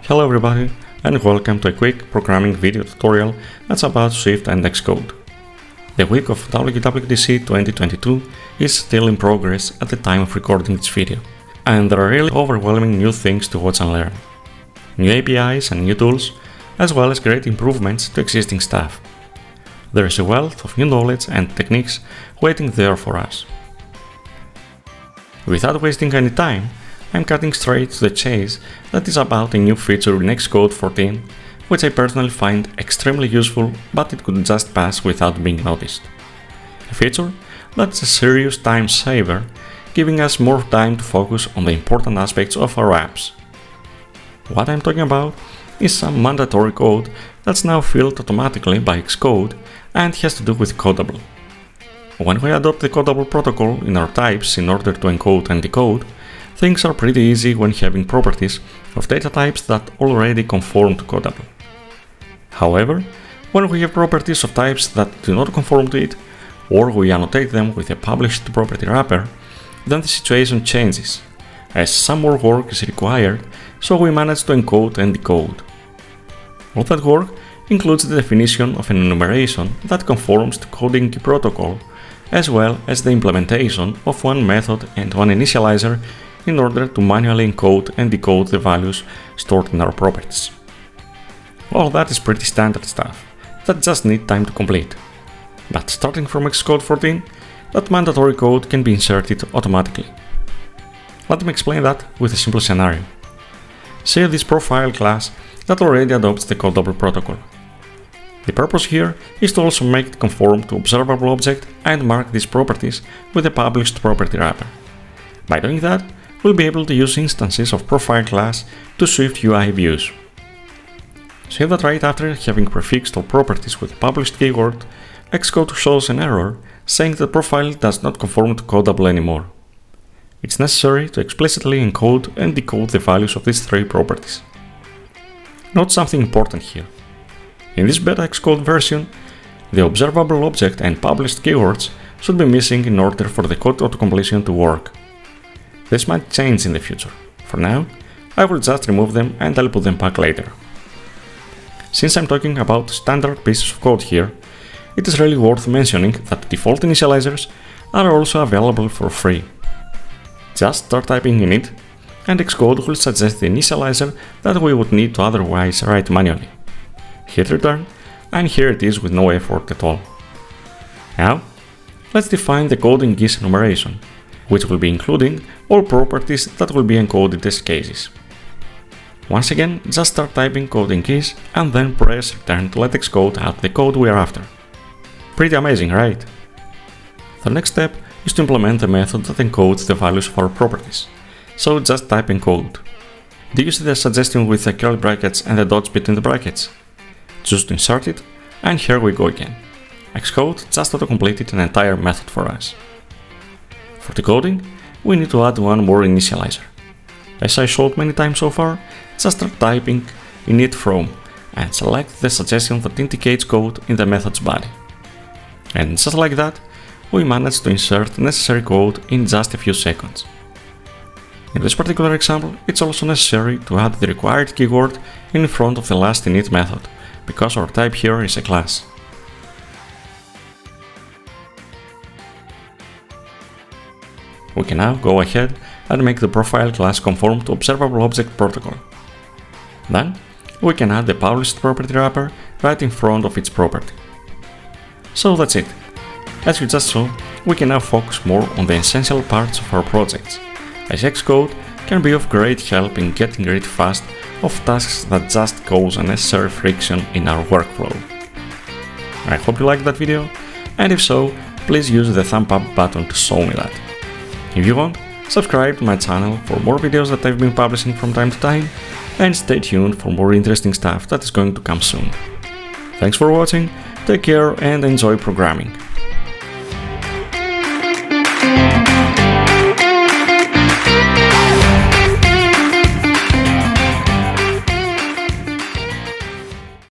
Hello everybody, and welcome to a quick programming video tutorial that's about Swift and Xcode. The week of WWDC 2022 is still in progress at the time of recording this video, and there are really overwhelming new things to watch and learn. New APIs and new tools, as well as great improvements to existing stuff. There is a wealth of new knowledge and techniques waiting there for us. Without wasting any time, I'm cutting straight to the chase that is about a new feature in Xcode 14, which I personally find extremely useful, but it could just pass without being noticed. A feature that's a serious time saver, giving us more time to focus on the important aspects of our apps. What I'm talking about is some mandatory code that's now filled automatically by Xcode and has to do with Codable. When we adopt the Codable protocol in our types in order to encode and decode, things are pretty easy when having properties of data types that already conform to Codable. However, when we have properties of types that do not conform to it, or we annotate them with a published property wrapper, then the situation changes, as some more work is required, so we manage to encode and decode. All that work includes the definition of an enumeration that conforms to coding key protocol, as well as the implementation of one method and one initializer in order to manually encode and decode the values stored in our properties. All that is pretty standard stuff that just need time to complete. But starting from Xcode 14, that mandatory code can be inserted automatically. Let me explain that with a simple scenario. Say this profile class that already adopts the Codable protocol. The purpose here is to also make it conform to observable object and mark these properties with a published property wrapper. By doing that, we'll be able to use instances of profile class to Swift UI views. Say that right after having prefixed all properties with a published keyword, Xcode shows an error saying that profile does not conform to Codable anymore. It's necessary to explicitly encode and decode the values of these three properties. Note something important here. In this beta Xcode version, the observable object and published keywords should be missing in order for the code autocompletion to work. This might change in the future. For now, I will just remove them and I'll put them back later. Since I'm talking about standard pieces of code here, it is really worth mentioning that default initializers are also available for free. Just start typing in it, and Xcode will suggest the initializer that we would need to otherwise write manually. Hit return, and here it is with no effort at all. Now, let's define the coding keys enumeration, which will be including all properties that will be encoded as cases. Once again, just start typing coding keys and then press return to let Xcode out the code we are after. Pretty amazing, right? The next step is to implement the method that encodes the values of our properties. So just type encode. Do you see the suggestion with the curly brackets and the dots between the brackets? Choose to insert it, and here we go again. Xcode just auto-completed an entire method for us. For decoding, we need to add one more initializer. As I showed many times so far, just start typing init from and select the suggestion that indicates code in the method's body. And just like that, we managed to insert necessary code in just a few seconds. In this particular example, it's also necessary to add the required keyword in front of the last init method, because our type here is a class. We can now go ahead and make the profile class conform to observable object protocol. Then, we can add the published property wrapper right in front of its property. So that's it. As you just saw, we can now focus more on the essential parts of our projects, as Xcode can be of great help in getting rid fast of tasks that just cause unnecessary friction in our workflow. I hope you liked that video, and if so, please use the thumb up button to show me that. If you want, subscribe to my channel for more videos that I've been publishing from time to time, and stay tuned for more interesting stuff that is going to come soon. Thanks for watching, take care and enjoy programming.